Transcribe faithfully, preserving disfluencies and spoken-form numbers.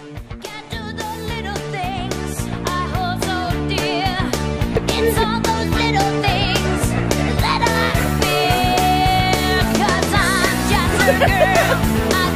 Can't do the little things I hold so dear. It's all those little things that I fear. 'Cause I'm just a girl. I